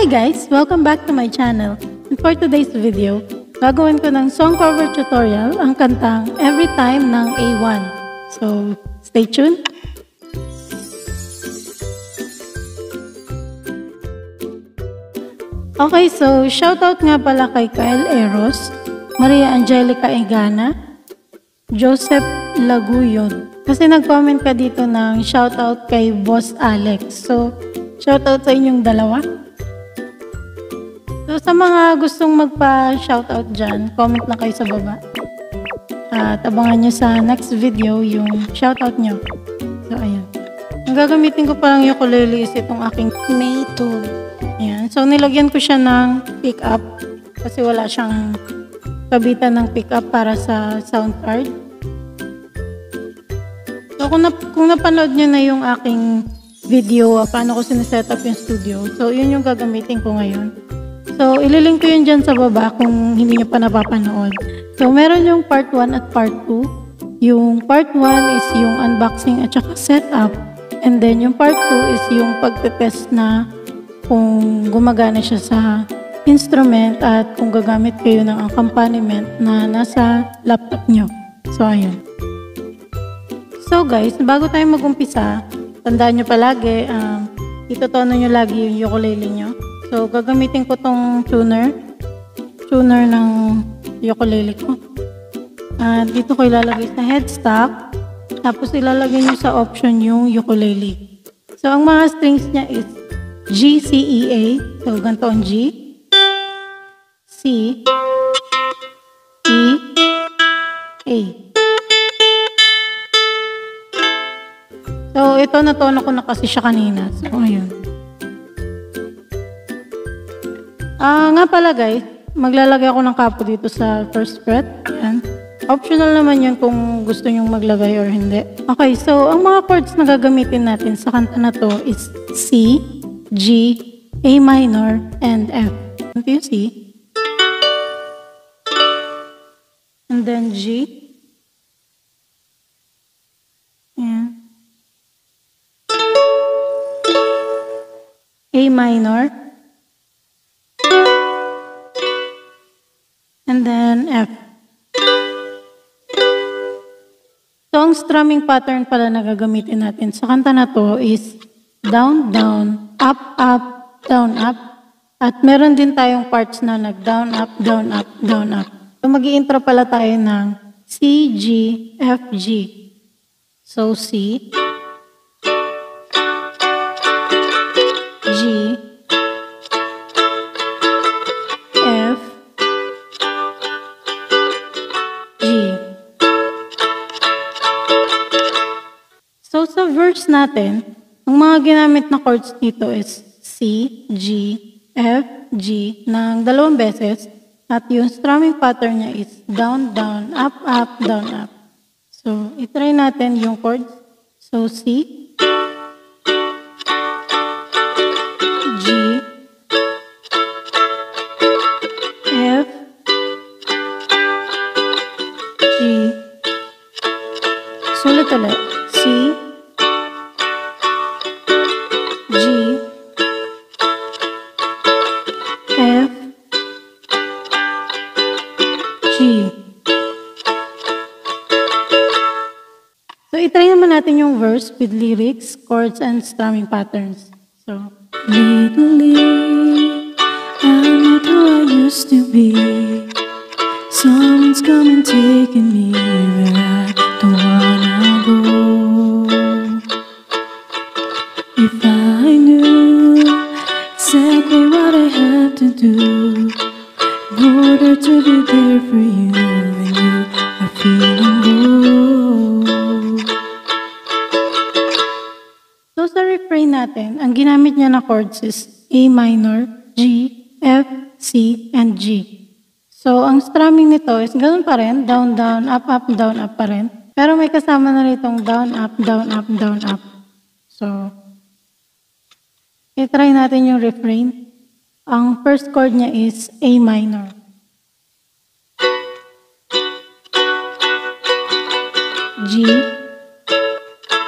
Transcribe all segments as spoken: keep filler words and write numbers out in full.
Hi guys! Welcome back to my channel. And for today's video, gagawin ko ng song cover tutorial ang kantang Every Time ng A one. So, stay tuned! Okay, so shoutout nga pala kay Kyle Eros, Maria Angelica Egana, Joseph Laguyon. Kasi nag-comment ka dito ng shoutout kay Boss Alex. So, shoutout sa inyong dalawa. So, sa mga gustong magpa-shoutout dyan, comment lang kayo sa baba. At abangan nyo sa next video yung shoutout nyo. So, ayan. Ang gagamitin ko palang ukulele is itong aking May tool. Ayan. So, nilagyan ko siya ng pick-up kasi wala siyang kabitan ng pick-up para sa sound card. So, kung, nap kung napanood nyo na yung aking video, uh, paano ko sineset up yung studio, so, yun yung gagamitin ko ngayon. So, ililink ko yun dyan sa baba kung hindi nyo pa napapanood. So, meron yung part one at part two. Yung part one is yung unboxing at saka setup. And then, yung part two is yung pagtetest na kung gumagana siya sa instrument at kung gagamit kayo ng accompaniment na nasa laptop nyo. So, ayun. So, guys, bago tayo mag-umpisa, tandaan nyo palagi, um, itutono nyo lagi yung ukulele nyo. So, gagamitin ko tong tuner. Tuner ng ukulele ko. At dito ko ilalagay sa headstock. Tapos, ilalagay nyo sa option yung ukulele. So, ang mga strings niya is G, C, E, A. So, ganito ang G. C. E. A. So, ito natono ko na kasi siya kanina. So, ayun. Ah, nga pala guys, maglalagay ako ng kapo dito sa first fret. Ayan. Optional naman yun kung gusto nyong maglagay or hindi. Okay, so, ang mga chords na gagamitin natin sa kanta na to is C, G, A minor, and F. Ito yung C. And then G. Ayan. A minor. And then F. So, ang strumming pattern pala na gagamitin natin sa kanta na to is down, down, up, up, down, up. At meron din tayong parts na nag-down, up, down, up, down, up. So, mag-i-intro pala tayo ng C, G, F, G. So, C, G, F, G. So, sa verse natin, ang mga ginamit na chords dito is C, G, F, G ng dalawang beses. At yung strumming pattern niya is down, down, up, up, down, up. So, itry natin yung chords. So, C, G, F, G. Sulit ulit. C, G, F, G. So, itry naman natin yung verse with lyrics, chords, and strumming patterns. So, lately, I'm not who I used to be. Someone's come and taken me where I don't wanna go. If I knew exactly what I had to do in order to be there for you when you are feeling low. So sa refrain natin, ang ginamit niya na chords is A minor, G, F, C, and G. So ang strumming nito is ganoon pa rin, down, down, up, up, down, up pa rin. Pero may kasama na ritong down, up, down, up, down, up. So, i-try natin yung refrain. Ang first chord niya is A minor. G,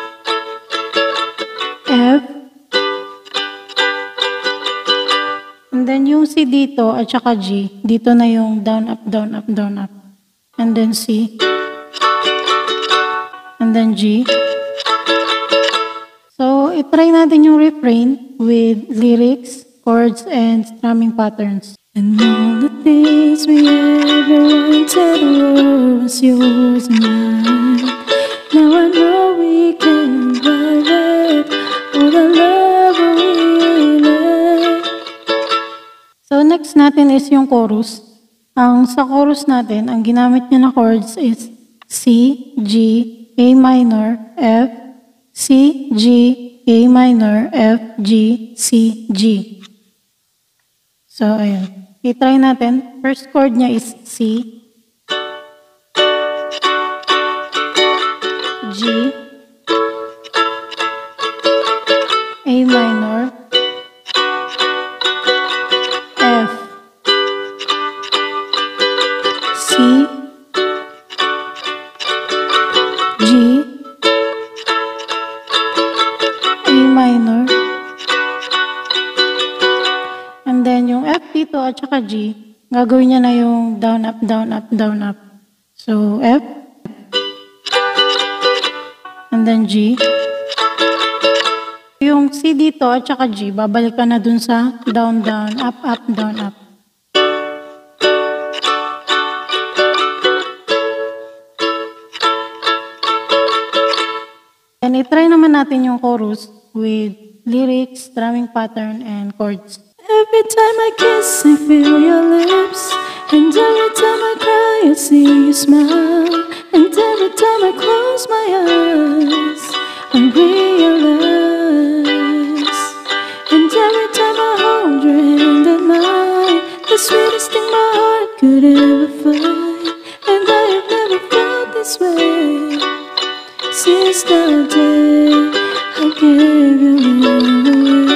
F, then yung C dito at saka G, dito na yung down, up, down, up, down, up. And then C. And then G. So, itry natin yung refrain with lyrics, chords, and strumming patterns. And all the things we ever wanted were yours and mine. Now I know we can revive it, all the love we let. So next natin is yung chorus. Ang sa chorus natin, ang ginamit niya na chords is C, G, A minor, F, C, G, A minor, F, G, C, G. So ayun. I-try natin. First chord niya is C, G, A minor, F, C, G, A minor, and then yung F dito at saka G, gagawin niya na yung down, up, down, up, down, up. So F, and then G. Yung C dito at saka G, babalik ka na dun sa down, down, up, up, down, up. And i-try naman natin yung chorus with lyrics, strumming pattern, and chords. Every time I kiss, I feel your lips. And every time I cry, I see you smile. And every time I close my eyes, I realize. And every time I hold your hand in mine, the sweetest thing my heart could ever find. And I have never felt this way since the day I gave you away.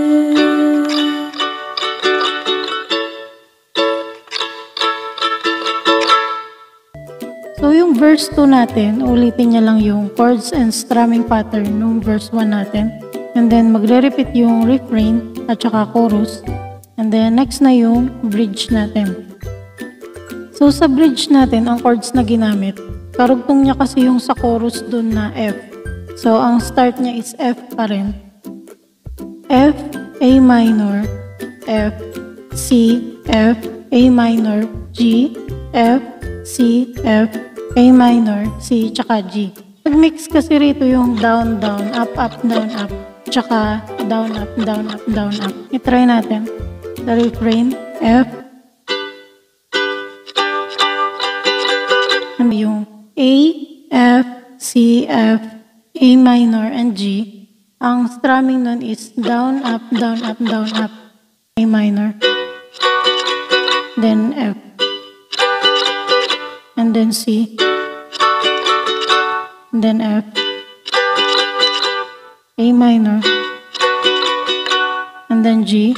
So yung verse two natin, ulitin niya lang yung chords and strumming pattern nung verse one natin. And then magre-repeat yung refrain at saka chorus. And then next na yung bridge natin. So sa bridge natin, ang chords na ginamit, karugtong niya kasi yung sa chorus dun na F. So ang start niya is F pa rin. F, A minor, F, C, F, A minor, G, F, C, F, A minor, C, tsaka G. Nag-mix kasi rito yung down, down, up, up, down, up, tsaka down, up, down, up, down, up. I-try natin. The refrain, F, and yung A, F, C, F, A minor, and G. Ang strumming nun is down, up, down, up, down, up, A minor, then F, and then C, and then F, A minor, and then G,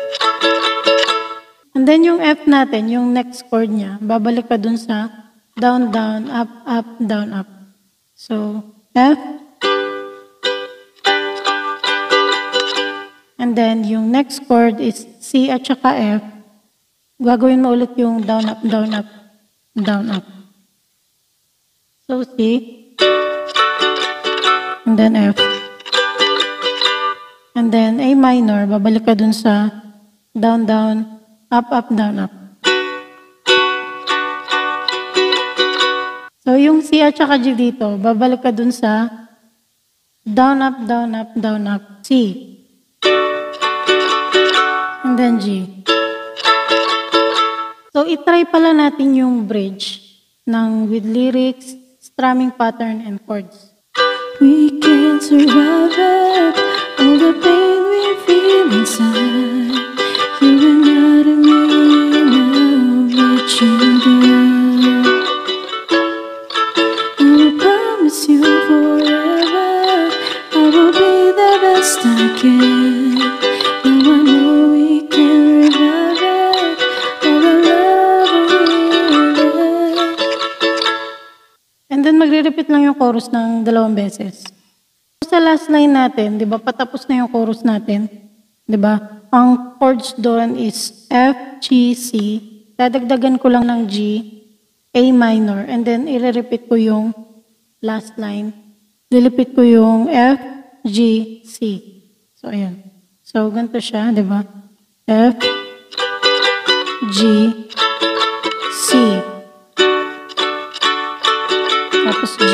and then yung F natin, yung next chord niya, babalik ka dun sa down, down, up, up, down, up. So, F, and then yung next chord is C at saka F. Gagawin mo ulit yung down, up, down, up, down, up. So, C, and then F, and then A minor, babalik ka dun sa down, down, up, up, down, up. So, yung C at saka G dito, babalik ka dun sa down, up, down, up, down, up, C, and then G. So, itry pala natin yung bridge ng with lyrics, strumming pattern, and chords. We can survive it, all the pain we feel inside. You and not me, now we're children. I will promise you forever, I will be the best I can. Now I know we can revive it, all the love we let. And then magre-repeat lang yung chorus ng dalawang beses. Sa last line natin, di ba, patapos na yung chorus natin, di ba? ang chords doon is F, G, C. Dadagdagan ko lang ng G, A minor, and then i-repeat ko yung last line. Lilipit ko yung F, G, C. So, ayan. So, ganito siya, di ba? F, G, C. Tapos G,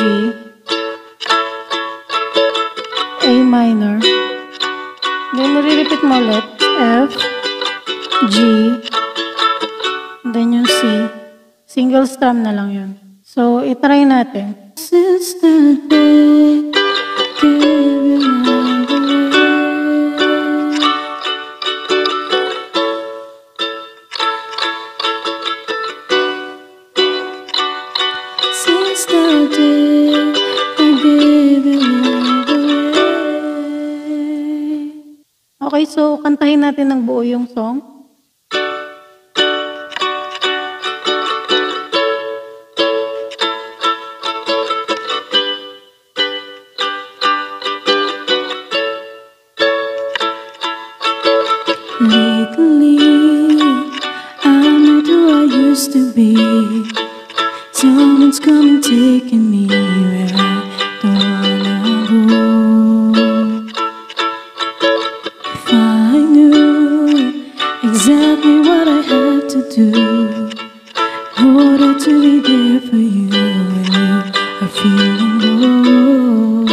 A minor. Then, nare-repeat mo ulit. F, G, then yung C. Single strum na lang yun. So, itry natin. Since the day gave you love away. Since the day I gave you love away. Okay, so kantahin natin ng buo yung song. Lately, I'm not who I used to be. Someone's come and taken me where I don't wanna go. If I knew exactly what I had to do in order to be there for you when you are feeling low,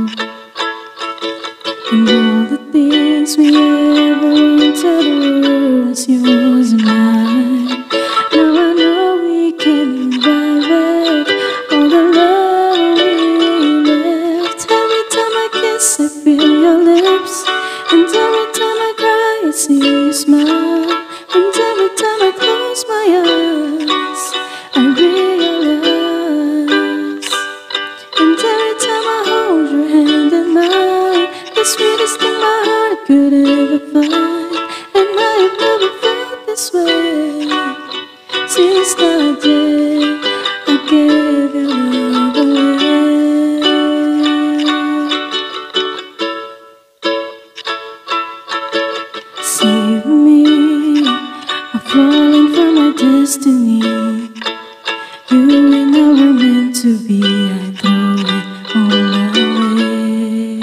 and all the things we ever wanted was yours and mine. Now I know we can revive it, all the love we left. Every time I kiss, I feel your lips, and every time I cry, I see you smile, and every time I close my eyes, I realize, and every time I hold your hand in mine, the sweetest thing my heart could ever find. And I have never felt this way since the day I gave your love away. Save me, I'm falling from my destiny. You and I were meant to be, I throw it all away.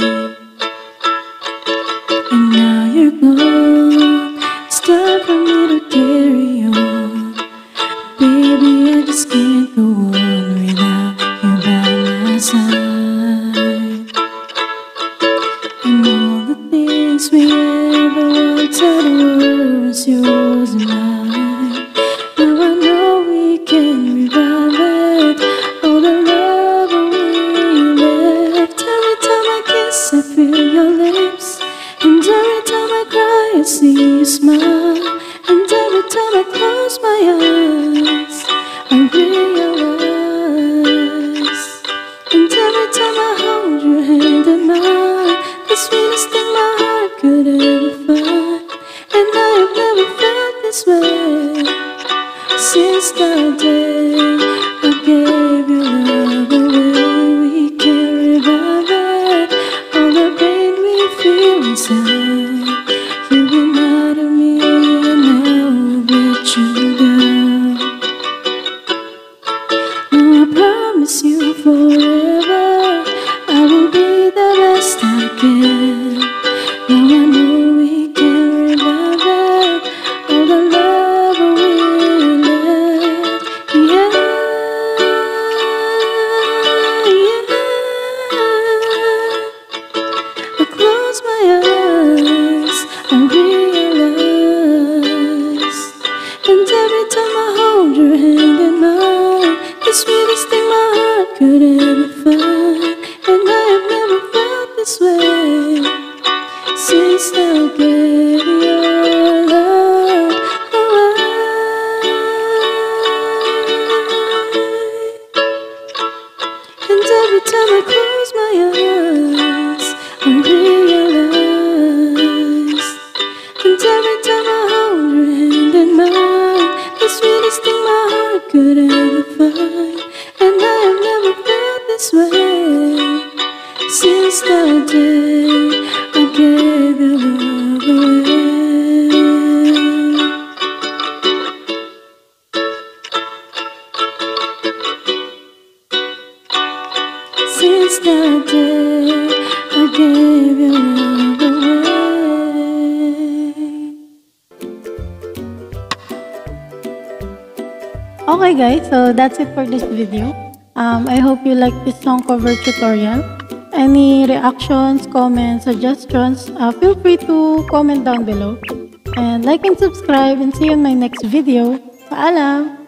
And now you're gone, it's time for me to carry on. Baby, I just can't go on without you by my side. And all the things we ever wanted was yours and mine. Now I know we can revive it, all the love we left. Every time I kiss, I feel your lips, and every time I cry, I see you smile, and every time I close my eyes, I realize, and every time I hold your hand in mine, the sweetest thing my heart could ever find. And I have never felt this way since the day I gave your love away. We can't revive it, all the pain we feel inside. You reminded me, and now I'll let you down. Now I promise you forever, I will be the best I can. Now I know we can revive it, all the love we left. Yeah, yeah. I close my eyes, I realize, and every time I hold your hand in mine, the sweetest thing my heart could ever find. And I have never felt this way since I gave your love away. And every time I close my eyes, I realize, and every time I hold your hand in mine, the sweetest thing my heart could ever find. And I have never felt this way since the day I gave your love away. Okay guys, so that's it for this video. Um, I hope you like this song cover tutorial. Any reactions, comments, suggestions, uh, feel free to comment down below. And like and subscribe and see you in my next video. Paalam!